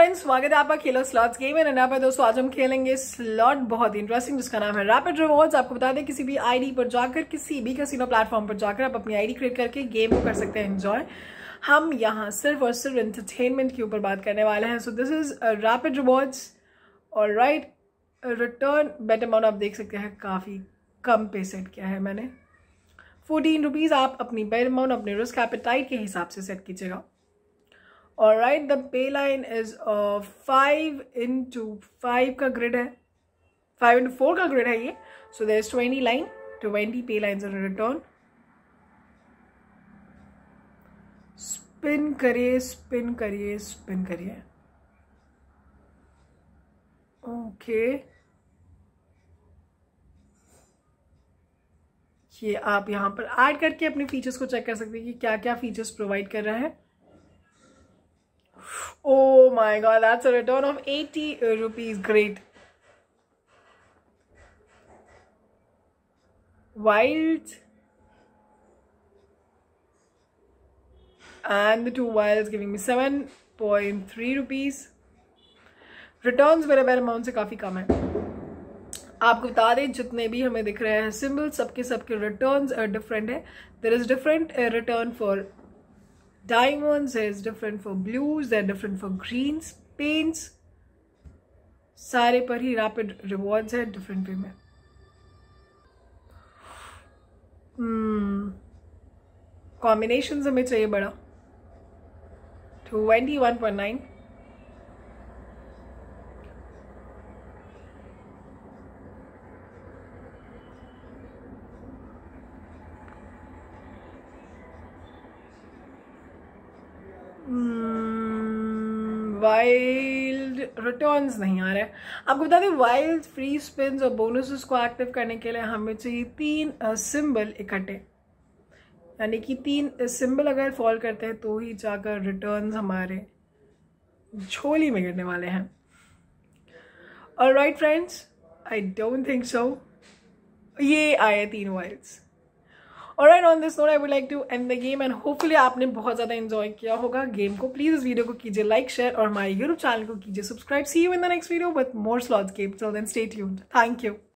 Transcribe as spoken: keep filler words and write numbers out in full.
Friends, स्वागत है आपका खेलो स्लॉट्स गेम में। यहाँ पे दोस्तों आज हम खेलेंगे स्लॉट बहुत इंटरेस्टिंग जिसका नाम है रैपिड रिवॉर्ड्स। आपको बता दें किसी भी आईडी पर जाकर, किसी भी कैसीनो प्लेटफॉर्म पर जाकर आप अपनी आईडी क्रिएट करके गेम को कर सकते हैं एंजॉय। हम यहाँ सिर्फ और सिर्फ एंटरटेनमेंट के ऊपर बात करने वाले हैं। So this is rapid rewards और राइट रिटर्न बेट अमाउंट आप देख सकते हैं काफ़ी कम पे सेट किया है मैंने, फोर्टीन रुपीज़। आप अपनी बेट अमाउंट अपने रिस्क एपेटाइट के हिसाब से सेट कीजिएगा। All right, the pay line is uh, five into five का grid है, five into four का grid है ये. So there's twenty line, twenty pay lines on a return. Spin करिए, spin करिए, spin करिए. Okay. ये आप यहाँ पर ऐड करके अपने फीचर्स को चेक कर सकते हैं कि क्या क्या फीचर्स प्रोवाइड कर रहा है. Oh my god, that's a return of eighty rupees. Great. Wild. And the two wilds giving me seven point three rupees. Returns मेरे बेर अमाउंट से काफ़ी कम है. आपको बता दें जितने भी हमें दिख रहे हैं सिंबल, सबके सबके रिटर्न्स डिफरेंट है. There is different uh, return for diamonds, there is different for blues, there are different for greens, paints. सारे पर ही रैपिड रिवॉर्ड्स है डिफरेंट वे में. कॉम्बिनेशन हमें चाहिए बड़ा. Twenty one point nine. Wild returns नहीं आ रहे हैं. आपको बता दें वाइल्ड फ्री स्पिन्स और बोनसेस को एक्टिव करने के लिए हमें चाहिए तीन सिंबल इकट्ठे, यानी कि तीन सिंबल अगर फॉल करते हैं तो ही जाकर रिटर्न्स हमारे झोली में गिरने वाले हैं. Alright friends, I don't think so. ये आए तीन wilds. Alright, on this note, I would like to end the game and hopefully आपने बहुत ज़्यादा enjoy किया होगा गेम को. प्लीज़ इस वीडियो को कीजिए लाइक, शेयर और हमारे यूट्यूब चैनल को कीजिए subscribe. See you in the next video with more slots game. Till then, stay tuned. Thank you.